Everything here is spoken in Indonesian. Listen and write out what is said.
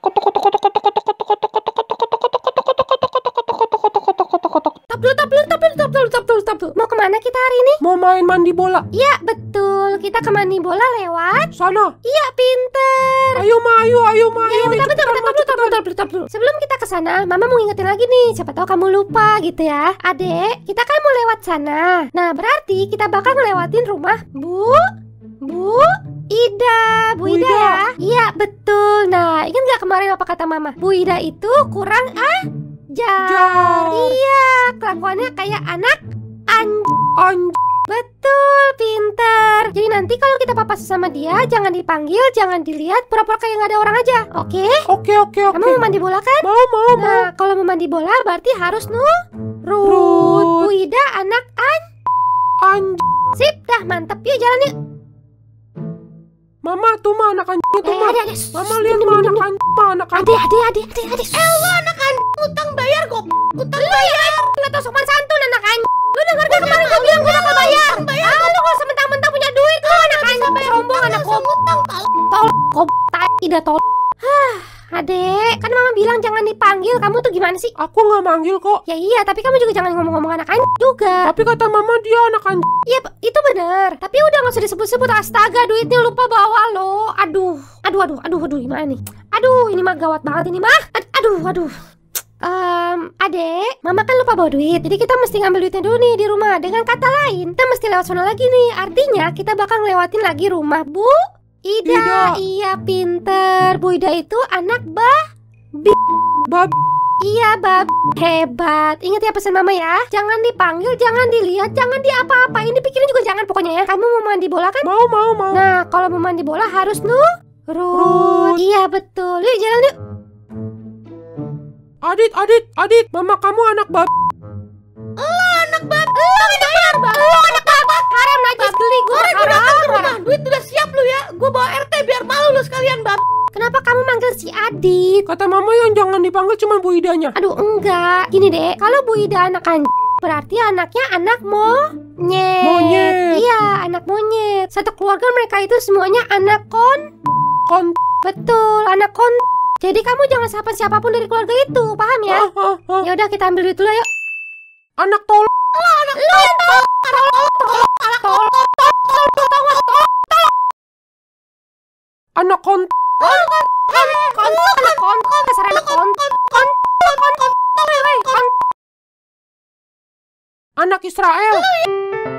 Mau kemana kita hari ini? Mau main mandi bola. Iya, betul. Kita ke mandi bola lewat sana. Iya, pinter. Ayo, Ma, ayo, Ma. Ya, bentar. Sebelum kita ke sana, Mama mau ingetin lagi nih. Siapa tahu kamu lupa gitu ya. Adek, kita kan mau lewat sana. Nah, berarti kita bakal ngelewatin rumah Bu Ida. Bu Ida ya? Iya, betul. Nah, ingat nggak kemarin apa kata Mama? Bu Ida itu kurang ajar. Iya, kelakuannya kayak anak Betul, pinter. Jadi nanti kalau kita papasan sama dia, jangan dipanggil, jangan dilihat, pura-pura kayak nggak ada orang aja. Oke? Oke. Kamu mau mandi bola kan? Mau. Nah, kalau mau mandi bola berarti harus nurut. Bu Ida anak Sip, dah mantep. Yuk jalan yuk. Mama, tuh mah anak anjing tuh mah. Mama lihat mah anak anjing. Adik. Anak anjing utang bayar kok. Utang bayar. Nggak tahu sopan santun anak anjing. Lu denger gak kemarin gue bilang gue bakal bayar. Lu gak usah mentang-mentang punya duit. Lu anak anjing sombong, anak utang. Tidak tol. Adek, kan Mama bilang jangan dipanggil. Kamu tuh gimana sih? Aku nggak manggil kok. Ya iya, tapi kamu juga jangan ngomong-ngomong anak anjing juga. Tapi kata Mama dia anak anjing. Iya, itu bener. Tapi udah nggak usah disebut-sebut. Astaga, duitnya lupa bawa lo. Aduh, gimana nih? Aduh, ini mah gawat banget ini mah. Aduh. Adek, Mama kan lupa bawa duit. Jadi kita mesti ngambil duitnya dulu nih di rumah. Dengan kata lain, kita mesti lewat sana lagi nih. Artinya kita bakal ngelewatin lagi rumah Bu Ida. Iya, pinter. Bu Ida itu anak Iya, hebat. Ingat ya pesan Mama ya. Jangan dipanggil, jangan dilihat, jangan diapa-apain. Dipikirin juga jangan pokoknya ya. Kamu mau mandi bola kan? Mau. Nah, kalau mau mandi bola harus nurut. Iya, betul. Yuk jalan yuk. Adit, Mama kamu anak Lo anak Haram najis geli gue. Haram. Duit udah siap lu ya. Gue bawa RT biar malu lu sekalian, Bab. Kenapa kamu manggil si Adit? Kata Mama yang jangan dipanggil cuma Bu Idanya. Aduh, enggak. Gini deh, kalau Bu Ida anak berarti anaknya anak monyet. Iya, anak monyet. Satu keluarga mereka itu semuanya anak Betul, anak Jadi kamu jangan sapa siapapun dari keluarga itu, paham ya? Ya udah kita ambil duit dulu yuk. Anak tol. Anak Anak Israel.